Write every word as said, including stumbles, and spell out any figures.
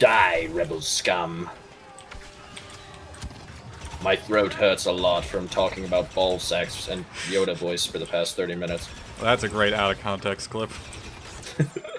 Die, rebel scum. My throat hurts a lot from talking about ball sacks and Yoda voice for the past thirty minutes. Well, that's a great out of context clip.